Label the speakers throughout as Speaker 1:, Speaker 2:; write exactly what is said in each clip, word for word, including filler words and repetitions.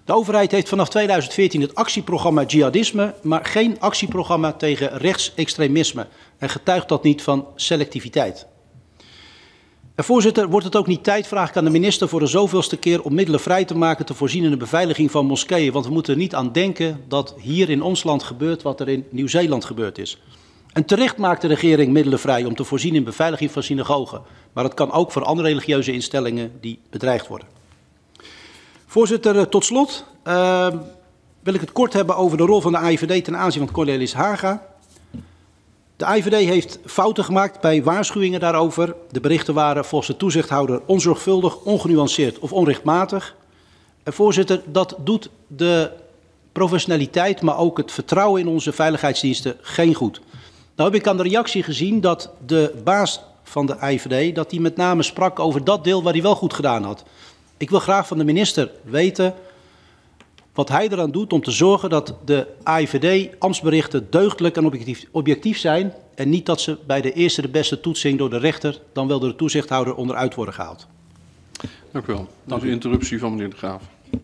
Speaker 1: De overheid heeft vanaf tweeduizend veertien het actieprogramma Jihadisme, maar geen actieprogramma tegen rechtsextremisme. En getuigt dat niet van selectiviteit. En voorzitter, wordt het ook niet tijd, vraag ik aan de minister, voor de zoveelste keer om middelen vrij te maken te voorzien in de beveiliging van moskeeën. Want we moeten er niet aan denken dat hier in ons land gebeurt wat er in Nieuw-Zeeland gebeurd is. En terecht maakt de regering middelen vrij om te voorzien in beveiliging van synagogen. Maar dat kan ook voor andere religieuze instellingen die bedreigd worden. Voorzitter, tot slot uh, wil ik het kort hebben over de rol van de A I V D ten aanzien van Cornelis Haga. De A I V D heeft fouten gemaakt bij waarschuwingen daarover. De berichten waren volgens de toezichthouder onzorgvuldig, ongenuanceerd of onrechtmatig. En voorzitter, dat doet de professionaliteit, maar ook het vertrouwen in onze veiligheidsdiensten geen goed. Nou heb ik aan de reactie gezien dat de baas van de A I V D, dat hij met name sprak over dat deel waar hij wel goed gedaan had. Ik wil graag van de minister weten wat hij eraan doet om te zorgen dat de A I V D-ambtsberichten deugdelijk en objectief, objectief zijn en niet dat ze bij de eerste de beste toetsing door de rechter, dan wel door de toezichthouder, onderuit worden gehaald.
Speaker 2: Dank u wel. Dank u. De interruptie van meneer De Graaf.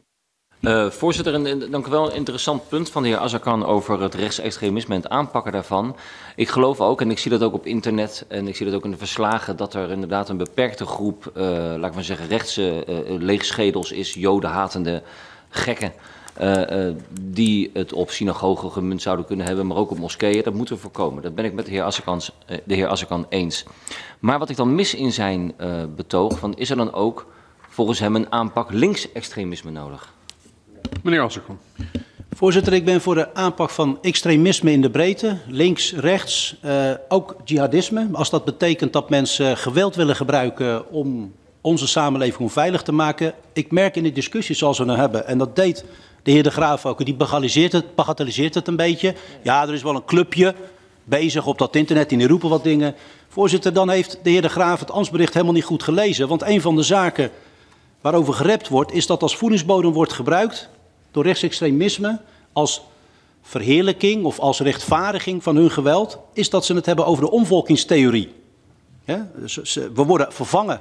Speaker 3: Uh, voorzitter, en, en, dank u wel. Een interessant punt van de heer Azarkan over het rechtsextremisme en het aanpakken daarvan. Ik geloof ook, en ik zie dat ook op internet en ik zie dat ook in de verslagen, dat er inderdaad een beperkte groep, uh, laat ik maar zeggen, rechtse uh, leegschedels is, jodenhatende gekken. Uh, uh, die het op synagogen gemunt zouden kunnen hebben, maar ook op moskeeën. Dat moeten we voorkomen. Dat ben ik met de heer Azarkan, uh, de heer Azarkan eens. Maar wat ik dan mis in zijn uh, betoog, van, is er dan ook volgens hem een aanpak linksextremisme nodig?
Speaker 2: Meneer Azarkan.
Speaker 1: Voorzitter, ik ben voor de aanpak van extremisme in de breedte, links, rechts, uh, ook jihadisme. Als dat betekent dat mensen geweld willen gebruiken om onze samenleving onveilig te maken. Ik merk in de discussie zoals we nu hebben, en dat deed de heer De Graaf ook, die bagatelliseert het, bagatelliseert het een beetje. Ja, er is wel een clubje bezig op dat internet en die roepen wat dingen. Voorzitter, dan heeft de heer De Graaf het ambtsbericht helemaal niet goed gelezen. Want een van de zaken waarover gerept wordt, is dat als voedingsbodem wordt gebruikt door rechtsextremisme als verheerlijking of als rechtvaardiging van hun geweld, is dat ze het hebben over de omvolkingstheorie. Ja, we worden vervangen.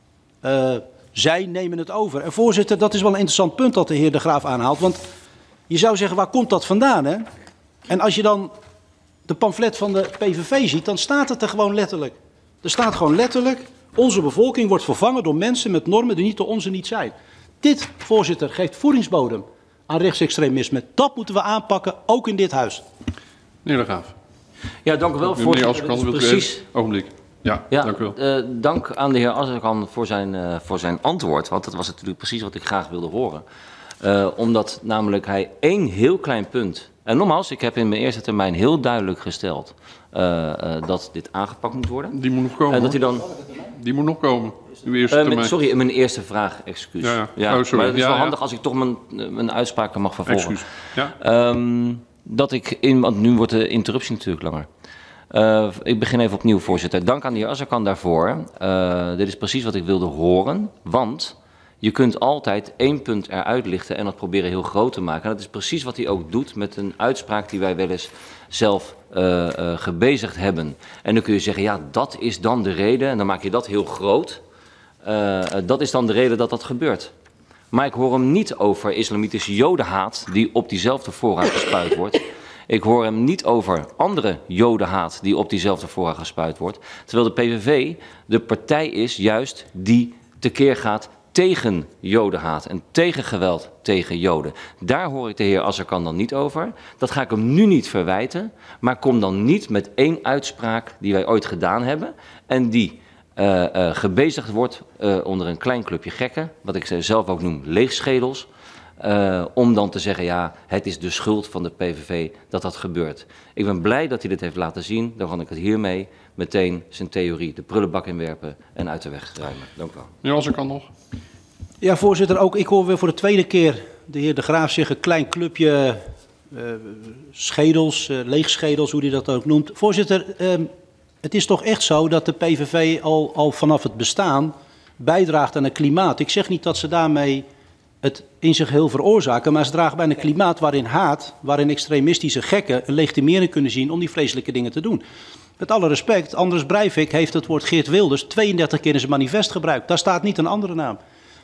Speaker 1: Uh, zij nemen het over. En voorzitter, dat is wel een interessant punt dat de heer De Graaf aanhaalt. Want je zou zeggen, waar komt dat vandaan? Hè? En als je dan de pamflet van de P V V ziet, dan staat het er gewoon letterlijk. Er staat gewoon letterlijk, onze bevolking wordt vervangen door mensen met normen die niet de onze niet zijn. Dit, voorzitter, geeft voedingsbodem aan rechtsextremisme. Dat moeten we aanpakken, ook in dit huis.
Speaker 2: Meneer De Graaf.
Speaker 3: Ja, dank u wel, voorzitter.
Speaker 2: Meneer Azarkan, precies. Ogenblik. Ja,
Speaker 3: ja,
Speaker 2: dank u wel.
Speaker 3: Uh, dank aan de heer Azarkan voor zijn, uh, voor zijn antwoord, want dat was natuurlijk precies wat ik graag wilde horen. Uh, omdat namelijk hij één heel klein punt, en nogmaals, ik heb in mijn eerste termijn heel duidelijk gesteld uh, uh, dat dit aangepakt moet worden.
Speaker 2: Die moet nog komen.
Speaker 3: Uh, dat hij dan...
Speaker 2: Die moet nog komen. Uw eerste
Speaker 3: uh,
Speaker 2: termijn.
Speaker 3: Met, sorry, mijn eerste vraag, excuus.
Speaker 2: Ja, ja.
Speaker 3: ja
Speaker 2: Oh, sorry.
Speaker 3: Maar het is
Speaker 2: ja,
Speaker 3: wel
Speaker 2: ja.
Speaker 3: handig als ik toch mijn, mijn uitspraken mag vervolgen.
Speaker 2: Excuus. Ja.
Speaker 3: Um, dat ik in, want nu wordt de interruptie natuurlijk langer. Uh, ik begin even opnieuw, voorzitter. Dank aan de heer Azarkan daarvoor. Uh, dit is precies wat ik wilde horen, want je kunt altijd één punt eruit lichten en dat proberen heel groot te maken. En dat is precies wat hij ook doet met een uitspraak die wij wel eens zelf uh, uh, gebezigd hebben. En dan kun je zeggen, ja, dat is dan de reden, en dan maak je dat heel groot. Uh, dat is dan de reden dat dat gebeurt. Maar ik hoor hem niet over islamitische jodenhaat die op diezelfde voorraad gespuit wordt. Ik hoor hem niet over andere jodenhaat die op diezelfde voorraad gespuit wordt. Terwijl de P V V de partij is juist die tekeer gaat tegen jodenhaat en tegen geweld tegen joden. Daar hoor ik de heer Azarkan dan niet over. Dat ga ik hem nu niet verwijten. Maar kom dan niet met één uitspraak die wij ooit gedaan hebben en die uh, uh, gebezigd wordt uh, onder een klein clubje gekken, wat ik zelf ook noem leegschedels. Uh, om dan te zeggen, ja, het is de schuld van de P V V dat dat gebeurt. Ik ben blij dat hij dit heeft laten zien. Dan kan ik het hiermee meteen zijn theorie de prullenbak inwerpen en uit de weg ruimen. Dank u wel.
Speaker 2: Ja, als ik kan nog.
Speaker 1: Ja, voorzitter, ook ik hoor weer voor de tweede keer de heer De Graaf zeggen, klein clubje uh, schedels, uh, leegschedels, hoe hij dat ook noemt. Voorzitter, uh, het is toch echt zo dat de P V V al, al vanaf het bestaan bijdraagt aan het klimaat. Ik zeg niet dat ze daarmee het in zich heel veroorzaken, maar ze dragen bij een klimaat waarin haat, waarin extremistische gekken een legitimering kunnen zien om die vreselijke dingen te doen. Met alle respect, Anders Breivik heeft het woord Geert Wilders tweeëndertig keer in zijn manifest gebruikt. Daar staat niet een andere naam.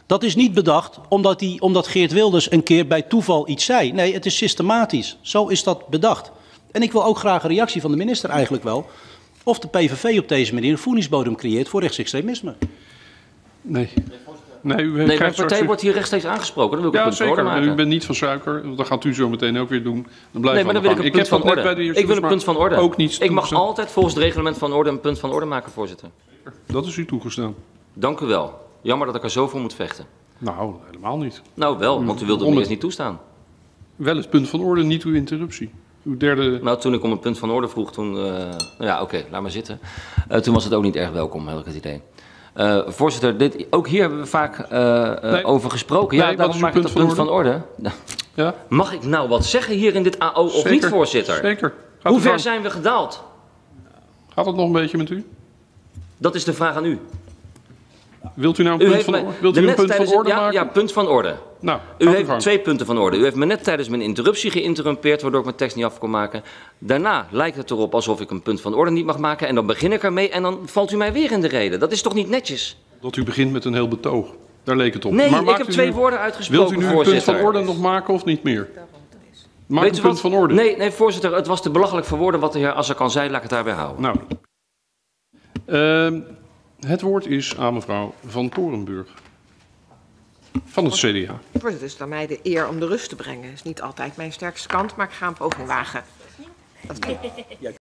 Speaker 1: Dat is niet bedacht omdat, die, omdat Geert Wilders een keer bij toeval iets zei. Nee, het is systematisch. Zo is dat bedacht. En ik wil ook graag een reactie van de minister eigenlijk wel. Of de P V V op deze manier een voedingsbodem creëert voor rechtsextremisme.
Speaker 2: Nee. Nee, u
Speaker 3: nee, mijn partij wordt hier rechtstreeks aangesproken. Dan wil ik
Speaker 2: ja,
Speaker 3: een punt van orde maken.
Speaker 2: En u bent niet van suiker. Dat gaat u zo meteen ook weer doen. Dan blijf
Speaker 3: nee, maar dan wil ik een punt van orde. Bij de
Speaker 2: ik
Speaker 3: wil een punt van orde.
Speaker 2: Ook niet
Speaker 3: ik mag altijd volgens het reglement van orde een punt van orde maken, voorzitter.
Speaker 2: Dat is u toegestaan.
Speaker 3: Dank u wel. Jammer dat ik er zo voor moet vechten.
Speaker 2: Nou, helemaal niet.
Speaker 3: Nou wel, want u wilde het me eerst niet toestaan.
Speaker 2: Wel het punt van orde, niet uw interruptie. Uw derde...
Speaker 3: Nou, toen ik om een punt van orde vroeg, toen... Uh, nou ja, oké, okay, laat maar zitten. Uh, toen was het ook niet erg welkom, heb ik het idee. Uh, voorzitter, dit, ook hier hebben we vaak uh, uh, nee. over gesproken. Ja, nee, daarom maak ik het punt van orde. Van orde. Ja? Mag ik nou wat zeggen hier in dit A O of Zeker. niet, voorzitter?
Speaker 2: Zeker.
Speaker 3: Gaat Hoe ver van... zijn we gedaald?
Speaker 2: Gaat het nog een beetje met u?
Speaker 3: Dat is de vraag aan u.
Speaker 2: Wilt u nou een punt van, mij, wilt u een punt van orde
Speaker 3: ja,
Speaker 2: maken?
Speaker 3: Ja, punt van orde.
Speaker 2: Nou,
Speaker 3: u heeft gang. twee punten van orde. U heeft me net tijdens mijn interruptie geïnterrumpeerd, waardoor ik mijn tekst niet af kon maken. Daarna lijkt het erop alsof ik een punt van orde niet mag maken. En dan begin ik ermee en dan valt u mij weer in de rede. Dat is toch niet netjes?
Speaker 2: Dat u begint met een heel betoog. Daar leek het op.
Speaker 3: Nee,
Speaker 2: maar
Speaker 3: ik heb twee
Speaker 2: nu,
Speaker 3: woorden uitgesproken,
Speaker 2: Wilt u nu
Speaker 3: voorzitter.
Speaker 2: een punt van orde nog maken of niet meer? Maak
Speaker 3: Weet
Speaker 2: een punt
Speaker 3: wat?
Speaker 2: van orde.
Speaker 3: Nee, nee, voorzitter, het was te belachelijk voor woorden wat de heer Azarkan zei. Laat ik het daarbij houden.
Speaker 2: Nou, uh, het woord is aan mevrouw Van Torenburg. Van het C D A.
Speaker 4: Het is dan mij de eer om de rust te brengen. Dat is niet altijd mijn sterkste kant, maar ik ga een poging wagen. Dat